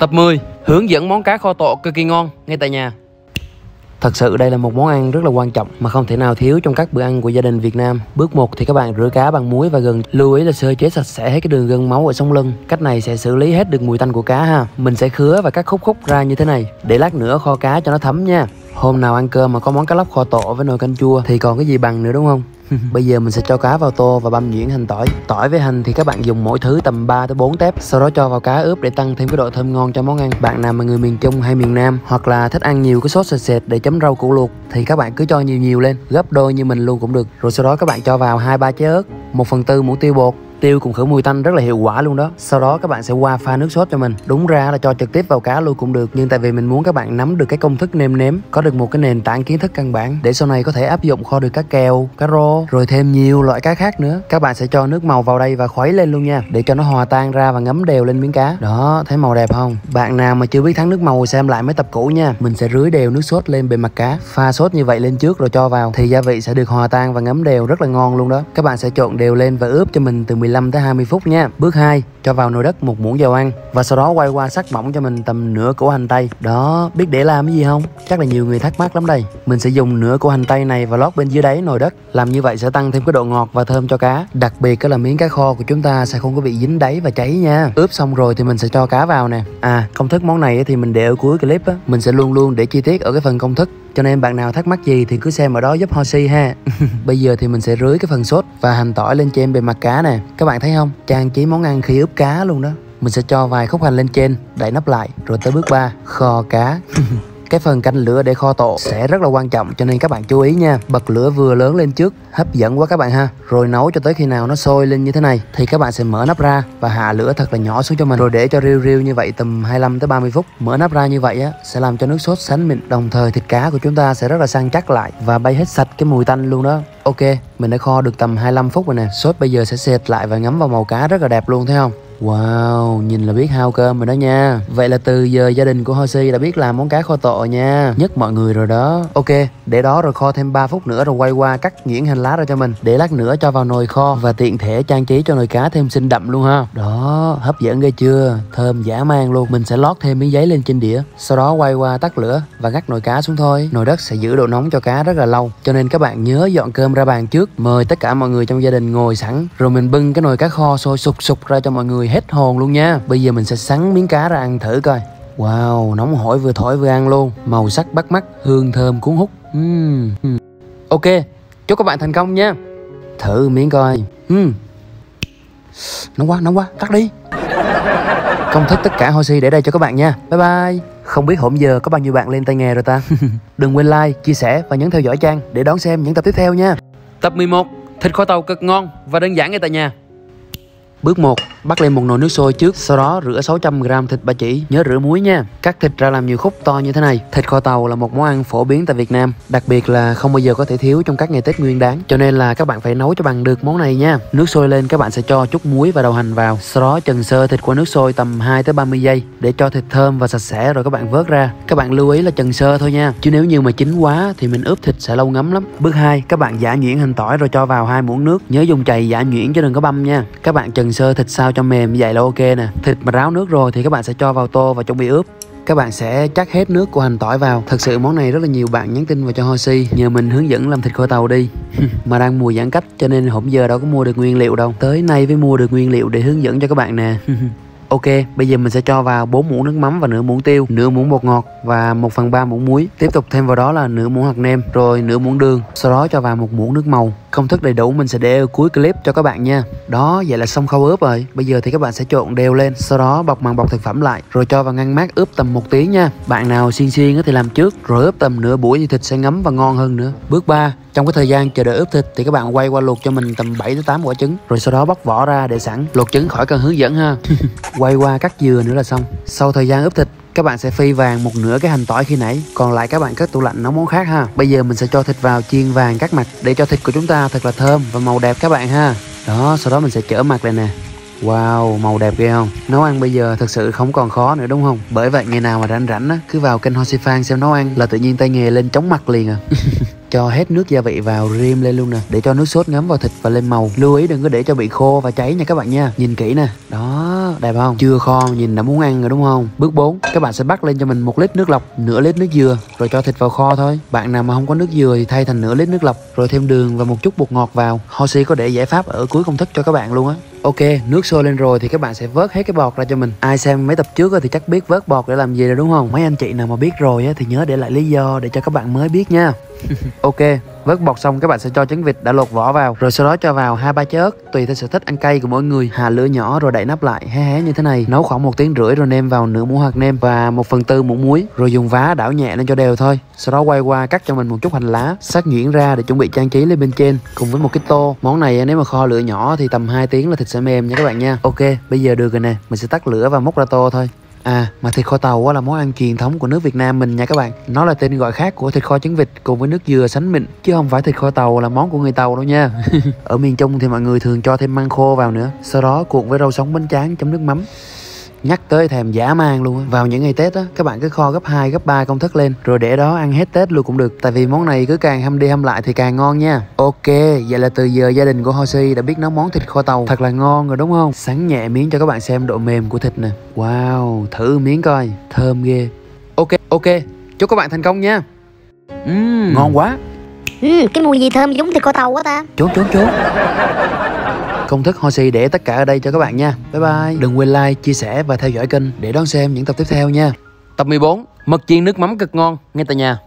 Tập 10. Hướng dẫn món cá kho tộ cực kỳ ngon ngay tại nhà. Thật sự đây là một món ăn rất là quan trọng mà không thể nào thiếu trong các bữa ăn của gia đình Việt Nam. Bước 1 thì các bạn rửa cá bằng muối và gừng. Lưu ý là sơ chế sạch sẽ hết cái đường gân máu ở sống lưng. Cách này sẽ xử lý hết được mùi tanh của cá ha. Mình sẽ khứa và cắt khúc ra như thế này để lát nữa kho cá cho nó thấm nha. Hôm nào ăn cơm mà có món cá lóc kho tộ với nồi canh chua thì còn cái gì bằng nữa đúng không? Bây giờ mình sẽ cho cá vào tô và băm nhuyễn hành tỏi. Tỏi với hành thì các bạn dùng mỗi thứ tầm 3 tới 4 tép. Sau đó cho vào cá ướp để tăng thêm cái độ thơm ngon cho món ăn. Bạn nào mà người miền Trung hay miền Nam hoặc là thích ăn nhiều cái sốt sệt sệt để chấm rau củ luộc thì các bạn cứ cho nhiều lên, gấp đôi như mình luôn cũng được. Rồi sau đó các bạn cho vào 2-3 trái ớt, 1/4 muỗng tiêu bột. Tiêu cùng khử mùi tanh rất là hiệu quả luôn đó. Sau đó các bạn sẽ qua pha nước sốt cho mình. Đúng ra là cho trực tiếp vào cá luôn cũng được, nhưng tại vì mình muốn các bạn nắm được cái công thức nêm nếm, có được một cái nền tảng kiến thức căn bản để sau này có thể áp dụng kho được cá kèo, cá rô, rồi thêm nhiều loại cá khác nữa. Các bạn sẽ cho nước màu vào đây và khuấy lên luôn nha, để cho nó hòa tan ra và ngấm đều lên miếng cá. Đó, thấy màu đẹp không? Bạn nào mà chưa biết thắng nước màu xem lại mấy tập cũ nha. Mình sẽ rưới đều nước sốt lên bề mặt cá, pha sốt như vậy lên trước rồi cho vào thì gia vị sẽ được hòa tan và ngấm đều, rất là ngon luôn đó. Các bạn sẽ trộn đều lên và ướp cho mình từ 15 tới 20 phút nha. Bước 2, cho vào nồi đất 1 muỗng dầu ăn và sau đó quay qua sắc mỏng cho mình tầm nửa củ hành tây. Đó, biết để làm cái gì không? Chắc là nhiều người thắc mắc lắm đây. Mình sẽ dùng nửa củ hành tây này và lót bên dưới đáy nồi đất. Làm như vậy sẽ tăng thêm cái độ ngọt và thơm cho cá. Đặc biệt là miếng cá kho của chúng ta sẽ không có bị dính đáy và cháy nha. Ướp xong rồi thì mình sẽ cho cá vào nè. Công thức món này thì mình để ở cuối clip á. Mình sẽ luôn để chi tiết ở cái phần công thức. Cho nên bạn nào thắc mắc gì thì cứ xem ở đó giúp Hoshi ha. Bây giờ thì mình sẽ rưới cái phần sốt và hành tỏi lên trên bề mặt cá nè. Các bạn thấy không? Trang trí món ăn khi ướp cá luôn đó. Mình sẽ cho vài khúc hành lên trên, đậy nắp lại. Rồi tới bước 3, kho cá. Cái phần canh lửa để kho tộ sẽ rất là quan trọng, cho nên các bạn chú ý nha. Bật lửa vừa lớn lên trước, hấp dẫn quá các bạn ha. Rồi nấu cho tới khi nào nó sôi lên như thế này thì các bạn sẽ mở nắp ra và hạ lửa thật là nhỏ xuống cho mình. Rồi để cho riu như vậy tầm 25 tới 30 phút. Mở nắp ra như vậy á sẽ làm cho nước sốt sánh mịn, đồng thời thịt cá của chúng ta sẽ rất là săn chắc lại và bay hết sạch cái mùi tanh luôn đó. Ok, mình đã kho được tầm 25 phút rồi nè. Sốt bây giờ sẽ sệt lại và ngấm vào màu cá rất là đẹp luôn, thấy không? Wow, nhìn là biết hao cơm rồi đó nha. Vậy là từ giờ gia đình của Hoshi đã biết làm món cá kho tộ nha. Nhất mọi người rồi đó. Ok, để đó rồi kho thêm 3 phút nữa rồi quay qua cắt nhuyễn hành lá ra cho mình. Để lát nữa cho vào nồi kho và tiện thể trang trí cho nồi cá thêm xinh đậm luôn ha. Đó, hấp dẫn ghê chưa? Thơm dã man luôn. Mình sẽ lót thêm miếng giấy lên trên đĩa. Sau đó quay qua tắt lửa và ngắt nồi cá xuống thôi. Nồi đất sẽ giữ độ nóng cho cá rất là lâu. Cho nên các bạn nhớ dọn cơm ra bàn trước. Mời tất cả mọi người trong gia đình ngồi sẵn. Rồi mình bưng cái nồi cá kho sôi sục ra cho mọi người hết hồn luôn nha. Bây giờ mình sẽ sắn miếng cá ra ăn thử coi. Wow, nóng hổi vừa thổi vừa ăn luôn. Màu sắc bắt mắt, hương thơm cuốn hút. Ok, chúc các bạn thành công nha. Thử miếng coi. Nóng quá, tắt đi. Công thức tất cả Hoshi để đây cho các bạn nha. Bye bye. Không biết hổm giờ có bao nhiêu bạn lên tay nghề rồi ta. Đừng quên like, chia sẻ và nhấn theo dõi Trang để đón xem những tập tiếp theo nha. Tập 11. Thịt kho tàu cực ngon và đơn giản ngay tại nhà. Bước 1, bắt lên một nồi nước sôi trước, sau đó rửa 600g thịt ba chỉ, nhớ rửa muối nha. Cắt thịt ra làm nhiều khúc to như thế này. Thịt kho tàu là một món ăn phổ biến tại Việt Nam, đặc biệt là không bao giờ có thể thiếu trong các ngày Tết Nguyên Đán, cho nên là các bạn phải nấu cho bằng được món này nha. Nước sôi lên các bạn sẽ cho chút muối và đầu hành vào, sau đó chần sơ thịt qua nước sôi tầm 2 tới 30 giây để cho thịt thơm và sạch sẽ rồi các bạn vớt ra. Các bạn lưu ý là chần sơ thôi nha, chứ nếu như mà chín quá thì mình ướp thịt sẽ lâu ngấm lắm. Bước 2, các bạn giã nhuyễn hành tỏi rồi cho vào 2 muỗng nước, nhớ dùng chày giã nhuyễn chứ đừng có băm nha. Các bạn chần sơ thịt sao cho mềm như vậy là ok nè. Thịt mà ráo nước rồi thì các bạn sẽ cho vào tô và chuẩn bị ướp. Các bạn sẽ chắc hết nước của hành tỏi vào. Thật sự món này rất là nhiều bạn nhắn tin vào cho Hoshi nhờ mình hướng dẫn làm thịt kho tàu đi. Mà đang mùa giãn cách cho nên hổng giờ đâu có mua được nguyên liệu đâu. Tới nay mới mua được nguyên liệu để hướng dẫn cho các bạn nè. Ok, bây giờ mình sẽ cho vào 4 muỗng nước mắm và nửa muỗng tiêu, nửa muỗng bột ngọt và 1/3 muỗng muối. Tiếp tục thêm vào đó là nửa muỗng hạt nêm, rồi nửa muỗng đường. Sau đó cho vào 1 muỗng nước màu. Công thức đầy đủ mình sẽ để ở cuối clip cho các bạn nha. Đó, vậy là xong khâu ướp rồi. Bây giờ thì các bạn sẽ trộn đều lên, sau đó bọc bằng bọc thực phẩm lại, rồi cho vào ngăn mát ướp tầm 1 tiếng nha. Bạn nào xiên thì làm trước, rồi ướp tầm nửa buổi thì thịt sẽ ngấm và ngon hơn nữa. Bước 3, trong cái thời gian chờ đợi ướp thịt thì các bạn quay qua luộc cho mình tầm 7 tới 8 quả trứng, rồi sau đó bóc vỏ ra để sẵn. Luộc trứng khỏi cần hướng dẫn ha. Quay qua cắt dừa nữa là xong. Sau thời gian ướp thịt, các bạn sẽ phi vàng một nửa cái hành tỏi khi nãy, còn lại các bạn cất tủ lạnh nấu món khác ha. Bây giờ mình sẽ cho thịt vào chiên vàng các mặt để cho thịt của chúng ta thật là thơm và màu đẹp các bạn ha. Đó, sau đó mình sẽ chở mặt này nè. Wow, màu đẹp ghê không? Nấu ăn bây giờ thật sự không còn khó nữa đúng không? Bởi vậy ngày nào mà rảnh á, cứ vào kênh Hoshi Fan xem nấu ăn là tự nhiên tay nghề lên chóng mặt liền à. Cho hết nước gia vị vào rim lên luôn nè, để cho nước sốt ngấm vào thịt và lên màu. Lưu ý đừng có để cho bị khô và cháy nha các bạn nha. Nhìn kỹ nè. Đó, Đó, đẹp không? Chưa kho nhìn đã muốn ăn rồi đúng không? Bước 4, các bạn sẽ bắt lên cho mình 1 lít nước lọc, nửa lít nước dừa, rồi cho thịt vào kho thôi. Bạn nào mà không có nước dừa thì thay thành nửa lít nước lọc, rồi thêm đường và một chút bột ngọt vào. Hoshi có để giải pháp ở cuối công thức cho các bạn luôn á. Ok, nước sôi lên rồi thì các bạn sẽ vớt hết cái bọt ra cho mình. Ai xem mấy tập trước thì chắc biết vớt bọt để làm gì rồi đúng không? Mấy anh chị nào mà biết rồi thì nhớ để lại lý do để cho các bạn mới biết nha. Ok, vớt bọt xong các bạn sẽ cho trứng vịt đã lột vỏ vào, rồi sau đó cho vào 2-3 trái ớt tùy theo sở thích ăn cay của mỗi người. Hạ lửa nhỏ rồi đậy nắp lại hé hé như thế này. Nấu khoảng 1 tiếng rưỡi rồi nêm vào nửa muỗng hạt nêm và 1/4 muỗng muối, rồi dùng vá đảo nhẹ lên cho đều thôi. Sau đó quay qua cắt cho mình một chút hành lá, xắt nhuyễn ra để chuẩn bị trang trí lên bên trên cùng với một cái tô. Món này nếu mà kho lửa nhỏ thì tầm 2 tiếng là thịt sẽ mềm nha các bạn nha. Ok, bây giờ được rồi nè, mình sẽ tắt lửa và múc ra tô thôi. Mà thịt kho tàu là món ăn truyền thống của nước Việt Nam mình nha các bạn. Nó là tên gọi khác của thịt kho trứng vịt cùng với nước dừa sánh mịn, chứ không phải thịt kho tàu là món của người Tàu đâu nha. Ở miền Trung thì mọi người thường cho thêm măng khô vào nữa, sau đó cuộn với rau sống bánh tráng chấm nước mắm. Nhắc tới thèm dã man luôn á. Vào những ngày Tết á, các bạn cứ kho gấp 2, gấp 3 công thức lên rồi để đó ăn hết Tết luôn cũng được. Tại vì món này cứ càng hâm đi hâm lại thì càng ngon nha. Ok, vậy là từ giờ gia đình của Hoshi đã biết nấu món thịt kho tàu thật là ngon rồi đúng không? Sắn nhẹ miếng cho các bạn xem độ mềm của thịt nè. Wow, thử miếng coi, thơm ghê. Ok, chúc các bạn thành công nha. Ngon quá. Cái mùi gì thơm giống thịt kho tàu quá ta. Trốn. Công thức Hoshi để tất cả ở đây cho các bạn nha. Bye bye. Đừng quên like, chia sẻ và theo dõi kênh để đón xem những tập tiếp theo nha. Tập 14, mực chiên nước mắm cực ngon ngay tại nhà.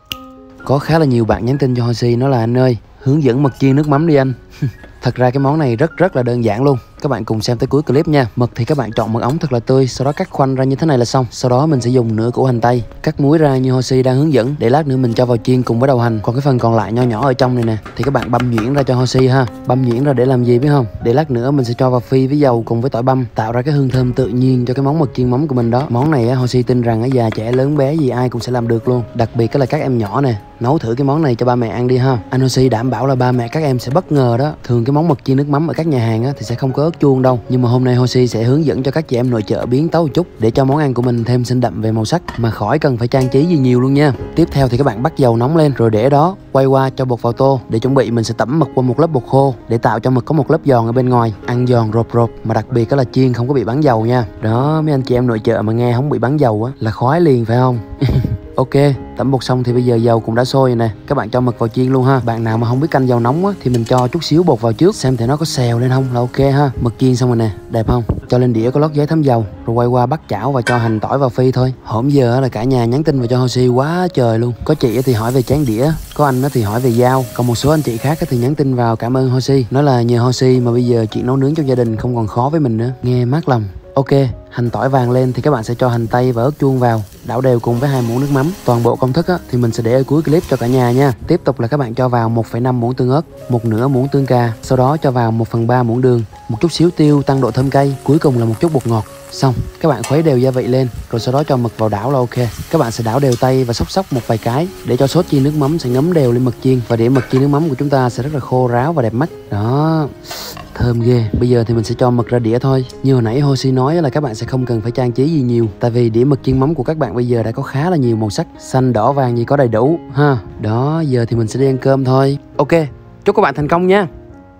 Có khá là nhiều bạn nhắn tin cho Hoshi nói là anh ơi, hướng dẫn mực chiên nước mắm đi anh. Thật ra cái món này rất là đơn giản luôn. Các bạn cùng xem tới cuối clip nha. Mực thì các bạn chọn mực ống thật là tươi, sau đó cắt khoanh ra như thế này là xong. Sau đó mình sẽ dùng nửa củ hành tây, cắt muối ra như Hoshi đang hướng dẫn, để lát nữa mình cho vào chiên cùng với đầu hành. Còn cái phần còn lại nho nhỏ ở trong này nè thì các bạn băm nhuyễn ra cho Hoshi ha. Băm nhuyễn ra để làm gì biết không? Để lát nữa mình sẽ cho vào phi với dầu cùng với tỏi băm, tạo ra cái hương thơm tự nhiên cho cái món mực chiên mắm của mình đó. Món này Hoshi tin rằng già trẻ lớn bé gì ai cũng sẽ làm được luôn. Đặc biệt là các em nhỏ nè, nấu thử cái món này cho ba mẹ ăn đi ha. Anh Hoshi đảm bảo là ba mẹ các em sẽ bất ngờ đó. Thường cái món mực chiên nước mắm ở các nhà hàng thì sẽ không có ớt chuông đâu, nhưng mà hôm nay Hoshi sẽ hướng dẫn cho các chị em nội trợ biến tấu một chút để cho món ăn của mình thêm xinh đậm về màu sắc mà khỏi cần phải trang trí gì nhiều luôn nha. Tiếp theo thì các bạn bắt dầu nóng lên rồi để đó, quay qua cho bột vào tô. Để chuẩn bị mình sẽ tẩm mực qua một lớp bột khô để tạo cho mực có một lớp giòn ở bên ngoài, ăn giòn rộp, mà đặc biệt là chiên không có bị bắn dầu nha. Đó, mấy anh chị em nội trợ mà nghe không bị bắn dầu là khoái liền phải không? Ok, tẩm bột xong thì bây giờ dầu cũng đã sôi rồi nè. Các bạn cho mực vào chiên luôn ha. Bạn nào mà không biết canh dầu nóng thì mình cho chút xíu bột vào trước xem thì nó có xèo lên không là ok ha. Mực chiên xong rồi nè, đẹp không? Cho lên đĩa có lót giấy thấm dầu, rồi quay qua bắt chảo và cho hành tỏi vào phi thôi. Hổm giờ là cả nhà nhắn tin vào cho Hoshi quá trời luôn. Có chị thì hỏi về chén đĩa, có anh thì hỏi về dao, còn một số anh chị khác thì nhắn tin vào cảm ơn Hoshi, nói là nhờ Hoshi mà bây giờ chuyện nấu nướng trong gia đình không còn khó với mình nữa, nghe mát lòng. Ok, hành tỏi vàng lên thì các bạn sẽ cho hành tây và ớt chuông vào, đảo đều cùng với 2 muỗng nước mắm. Toàn bộ công thức thì mình sẽ để ở cuối clip cho cả nhà nha. Tiếp tục là các bạn cho vào 1,5 muỗng tương ớt, 1/2 muỗng tương cà, sau đó cho vào 1/3 muỗng đường, một chút xíu tiêu tăng độ thơm cay, cuối cùng là một chút bột ngọt. Xong, các bạn khuấy đều gia vị lên, rồi sau đó cho mực vào đảo là ok. Các bạn sẽ đảo đều tay và xóc một vài cái để cho sốt chiên nước mắm sẽ ngấm đều lên mực chiên, và đĩa mực chiên nước mắm của chúng ta sẽ rất là khô ráo và đẹp mắt. Đó, thơm ghê. Bây giờ thì mình sẽ cho mực ra đĩa thôi. Như hồi nãy Hoshi nói là các bạn sẽ không cần phải trang trí gì nhiều, tại vì đĩa mực chiên mắm của các bạn bây giờ đã có khá là nhiều màu sắc, xanh đỏ vàng gì có đầy đủ ha. Đó, giờ thì mình sẽ đi ăn cơm thôi. Ok, chúc các bạn thành công nha.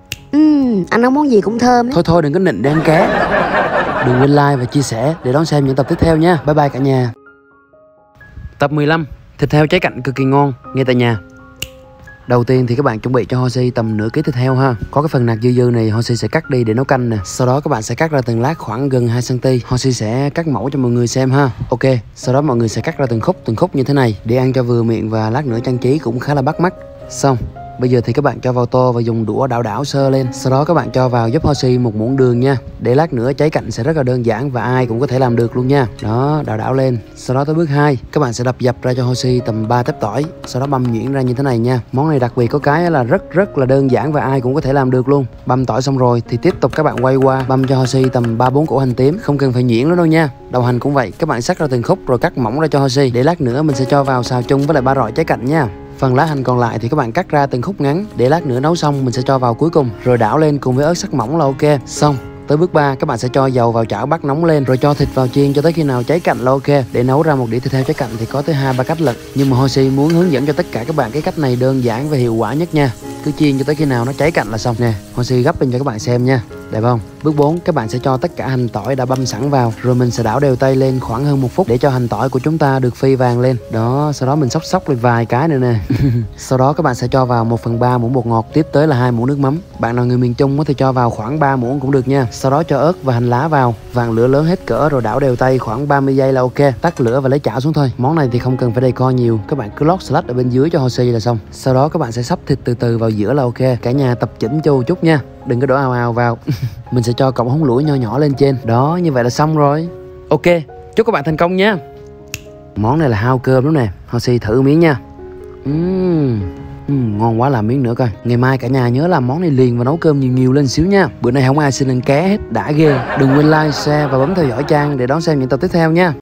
Anh nấu món gì cũng thơm đấy. Thôi đừng có nịnh để ăn ké. Đừng quên like và chia sẻ để đón xem những tập tiếp theo nha. Bye bye cả nhà. Tập 15, thịt heo cháy cạnh cực kỳ ngon ngay tại nhà. Đầu tiên thì các bạn chuẩn bị cho Hoshi tầm nửa ký thịt heo ha. Có cái phần nạc dư này Hoshi sẽ cắt đi để nấu canh nè. Sau đó các bạn sẽ cắt ra từng lát khoảng gần 2 cm. Hoshi sẽ cắt mẫu cho mọi người xem ha. Ok, sau đó mọi người sẽ cắt ra từng khúc như thế này để ăn cho vừa miệng và lát nữa trang trí cũng khá là bắt mắt. Xong, bây giờ thì các bạn cho vào tô và dùng đũa đảo sơ lên. Sau đó các bạn cho vào giúp Hoshi 1 muỗng đường nha. Để lát nữa cháy cạnh sẽ rất là đơn giản và ai cũng có thể làm được luôn nha. Đó, đảo lên. Sau đó tới bước 2, các bạn sẽ đập dập ra cho Hoshi tầm 3 tép tỏi. Sau đó băm nhuyễn ra như thế này nha. Món này đặc biệt có cái là rất là đơn giản và ai cũng có thể làm được luôn. Băm tỏi xong rồi thì tiếp tục các bạn quay qua băm cho Hoshi tầm 3-4 củ hành tím, không cần phải nhuyễn nữa đâu nha. Đầu hành cũng vậy, các bạn cắt ra từng khúc rồi cắt mỏng ra cho Hoshi. Để lát nữa mình sẽ cho vào xào chung với lại 3 rọi cháy cạnh nha. Phần lá hành còn lại thì các bạn cắt ra từng khúc ngắn để lát nữa nấu xong mình sẽ cho vào cuối cùng, rồi đảo lên cùng với ớt sắc mỏng là ok. Xong, tới bước 3 các bạn sẽ cho dầu vào chảo bắt nóng lên, rồi cho thịt vào chiên cho tới khi nào cháy cạnh là ok. Để nấu ra một đĩa thịt heo cháy cạnh thì có tới 2-3 cách lận, nhưng mà Hoshi muốn hướng dẫn cho tất cả các bạn cái cách này đơn giản và hiệu quả nhất nha. Cứ chiên cho tới khi nào nó cháy cạnh là xong nè. Hoshi gấp lên cho các bạn xem nha. Đẹp không? Bước 4, các bạn sẽ cho tất cả hành tỏi đã băm sẵn vào, rồi mình sẽ đảo đều tay lên khoảng hơn 1 phút để cho hành tỏi của chúng ta được phi vàng lên. Đó, sau đó mình xóc lên vài cái nữa nè. Sau đó các bạn sẽ cho vào 1/3 muỗng bột ngọt, tiếp tới là 2 muỗng nước mắm. Bạn nào người miền Trung thì cho vào khoảng 3 muỗng cũng được nha. Sau đó cho ớt và hành lá vào, vàng lửa lớn hết cỡ rồi đảo đều tay khoảng 30 giây là ok. Tắt lửa và lấy chảo xuống thôi. Món này thì không cần phải decor nhiều, các bạn cứ lót salad ở bên dưới cho Hoshi là xong. Sau đó các bạn sẽ sắp thịt từ từ vào giữa là ok. Cả nhà tập chỉnh chu chút nha, đừng có đổ ào ào vào. Mình sẽ cho cọng húng lủi nho nhỏ lên trên. Đó, như vậy là xong rồi. Ok, chúc các bạn thành công nha. Món này là hao cơm đúng nè. Hoshi thử miếng nha. Ngon quá, làm miếng nữa coi. Ngày mai cả nhà nhớ làm món này liền và nấu cơm nhiều lên xíu nha. Bữa nay không ai xin ăn ké hết, đã ghê. Đừng quên like, share và bấm theo dõi Trang để đón xem những tập tiếp theo nha.